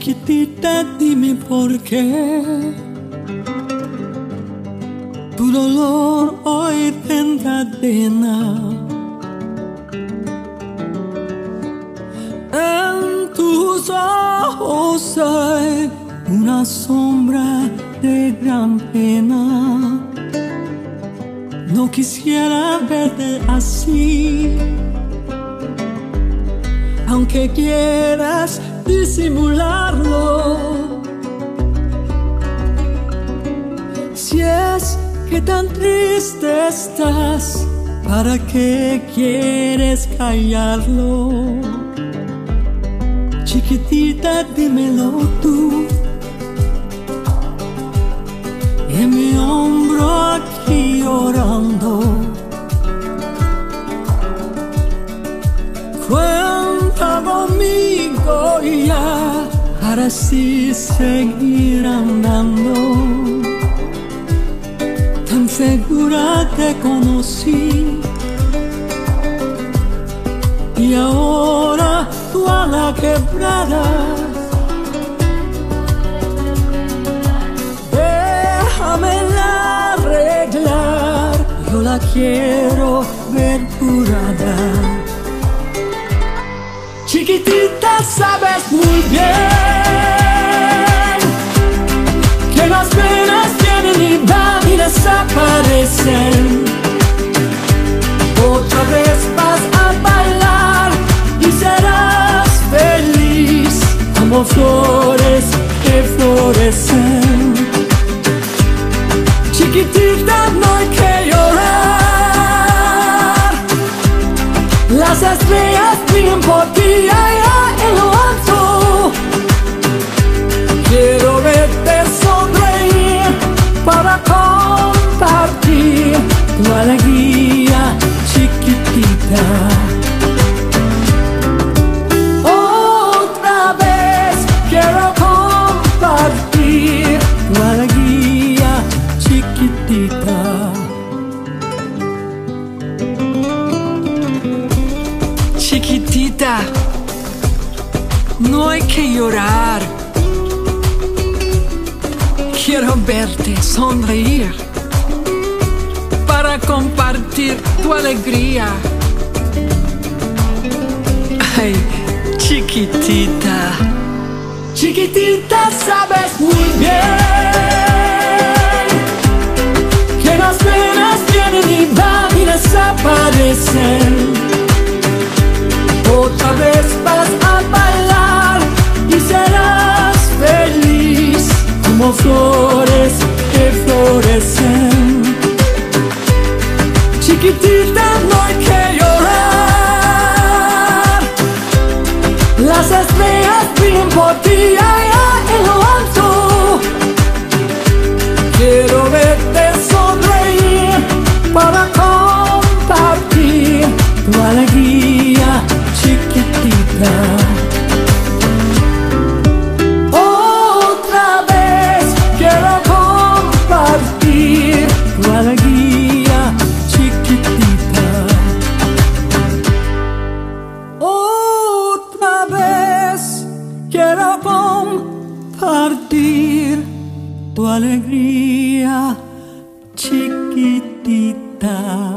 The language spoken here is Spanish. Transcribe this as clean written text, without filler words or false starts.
Chiquitita, dime por qué tu dolor hoy desencadena. En tus ojos hay una sombra de gran pena. No quisiera verte así, aunque quieras disimularlo. Si es que tan triste estás, ¿para qué quieres callarlo? Chiquitita, dímelo tú. En mi hombro aquí llorando, cuenta conmigo ya, para así seguir andando. Tan segura te conocí, y ahora tú a la quebrada. Déjamela arreglar, yo la quiero ver curada. Chiquitita, sabes muy bien que las penas vienen y van y desaparecen. Otra vez vas a bailar y serás feliz como flores que florecen. Chiquitita, no hay que llorar, las estrellas brillan por ti allá en lo alto. Quiero verte sonreír para compartir tu alegría, chiquitita. Otra vez quiero compartir tu alegría, chiquitita. Chiquitita, no hay que llorar. Quiero verte sonreír para compartir tu alegría. Ay, chiquitita. Chiquitita, sabes muy bien que las penas vienen y van y desaparecen. Otra vez vas a bailar y serás feliz como flores que florecen. Chiquitita, no hay que llorar, las estrellas brillan por ti allá en lo alto. Quiero verte sonreír para compartir tu alegría, chiquitita. Otra vez quiero compartir tu alegría, chiquitita. Otra vez quiero compartir tu alegría, chiquitita.